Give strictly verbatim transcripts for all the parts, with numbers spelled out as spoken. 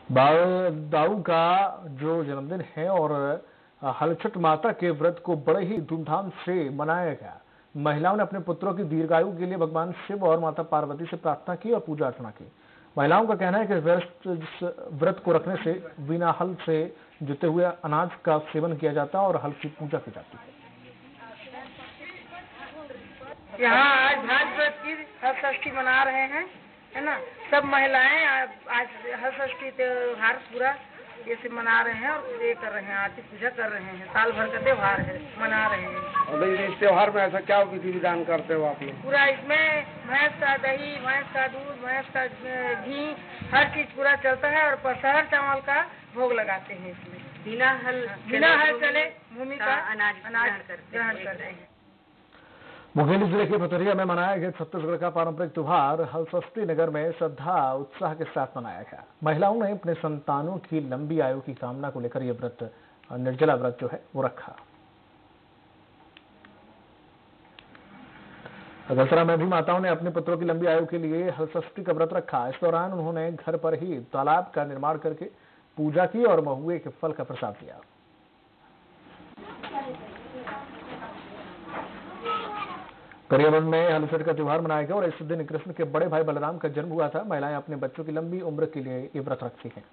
बलदाऊ का जो जन्मदिन है और हलछठ माता के व्रत को बड़े ही धूमधाम से मनाया गया। महिलाओं ने अपने पुत्रों की दीर्घायु के लिए भगवान शिव और माता पार्वती से प्रार्थना की और पूजा अर्चना की। महिलाओं का कहना है कि व्रत व्रत को रखने से बिना हल से जुते हुए अनाज का सेवन किया जाता है और हल की पूजा की जाती है। यहाँ आज भाग व्रत की हर षष्ठी मना रहे हैं, है ना। सब महिलाएं आज हर षष्ठी त्योहार पूरा जैसे मना रहे हैं और ये कर रहे हैं, आरती पूजा कर रहे हैं। साल भर का त्योहार है, मना रहे हैं। और इस त्योहार में ऐसा क्या विधि विधान करते हो आप लोग? पूरा इसमें भैंस का दही, भैंस का दूध, भैंस का घी, हर चीज पूरा चलता है और पसहर चावल का भोग लगाते हैं। इसमें बिना हल बिना हल चले भूमि का अनाज अनाज ग्रहण करते हैं। मुंगेली जिले के भतरिया में मनाया गया छत्तीसगढ़ का पारंपरिक त्योहार हलषष्ठी नगर में श्रद्धा उत्साह के साथ मनाया गया। महिलाओं ने अपने संतानों की लंबी आयु की कामना को लेकर यह व्रत निर्जला व्रत जो है वो रखा। अगलतरा में भी माताओं ने अपने पुत्रों की लंबी आयु के लिए हलषष्ठी का व्रत रखा। इस दौरान उन्होंने घर पर ही तालाब का निर्माण करके पूजा की और महुए के फल का प्रसाद लिया। गरियाबंद में हलछठ का त्योहार मनाया गया और इस दिन कृष्ण के बड़े भाई बलराम का जन्म हुआ था। महिलाएं अपने बच्चों की लंबी उम्र के लिए ये व्रत रखती हैं।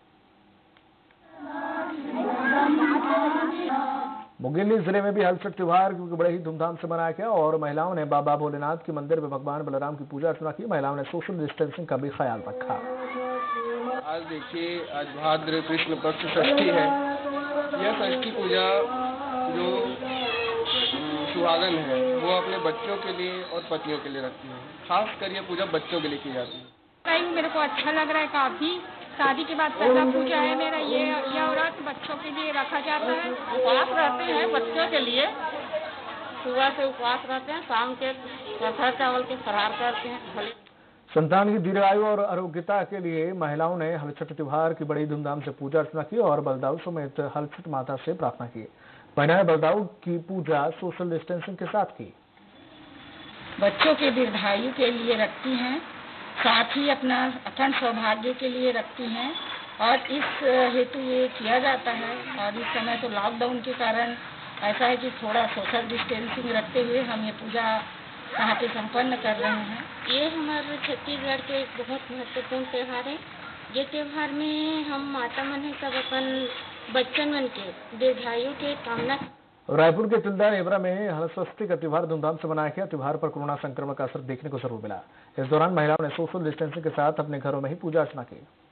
मुंगेली जिले में भी हलछठ त्योहार बड़े ही धूमधाम से मनाया गया और महिलाओं ने बाबा भोलेनाथ के मंदिर में भगवान बलराम की पूजा अर्चना की। महिलाओं ने सोशल डिस्टेंसिंग का भी ख्याल रखा। आज देखिए, आज भाद्र कृष्ण पक्ष षष्ठी है। यह षष्ठी पूजा जो सुहागन है वो अपने बच्चों के लिए और पतियों के लिए रखती है। खास कर यह पूजा बच्चों के लिए की जाती है। मेरे को अच्छा लग रहा है काफी। शादी के बाद पहला पूजा है मेरा। ये यह व्रत बच्चों के लिए रखा जाता है। उपवास रहते हैं बच्चों के लिए, सुबह से उपवास रहते हैं, शाम के पसहर चावल के फरार करते हैं। भले संतान की दीर्घायु और आरोग्यता के लिए महिलाओं ने हलछठ त्योहार की बड़ी धूमधाम से पूजा अर्चना की और बलदाऊ समेत हलछठ माता से प्रार्थना की। महिलाएं बलदाऊ की पूजा सोशल डिस्टेंसिंग के साथ की। बच्चों के दीर्घायु के लिए रखती हैं, साथ ही अपना अखंड सौभाग्य के लिए रखती हैं और इस हेतु ये किया जाता है। और इस समय तो लॉकडाउन के कारण ऐसा है कि थोड़ा सोशल डिस्टेंसिंग रखते हुए हम ये पूजा यहाँ पे संपन्न कर रहे हैं। ये हमारे छत्तीसगढ़ के एक बहुत महत्वपूर्ण त्योहार है। ये त्योहार में हम माता मन है सब अपन बच्चन मन के दीर्घायु के कामना। रायपुर के तिल्दा नेवरा में हलषष्ठी का त्योहार धूमधाम से मनाया गया। त्योहार पर कोरोना संक्रमण का असर देखने को जरूर मिला। इस दौरान महिलाओं ने सोशल डिस्टेंसिंग के साथ अपने घरों में ही पूजा अर्चना की।